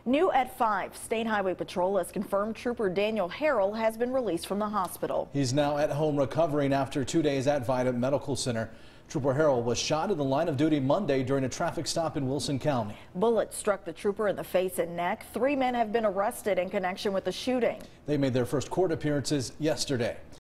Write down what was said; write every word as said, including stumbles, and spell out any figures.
New at five, State Highway Patrol has confirmed Trooper Daniel Harrell has been released from the hospital. He's now at home recovering after two days at Vida Medical Center. Trooper Harrell was shot in the line of duty Monday during a traffic stop in Wilson County. Bullets struck the trooper in the face and neck. Three men have been arrested in connection with the shooting. They made their first court appearances yesterday.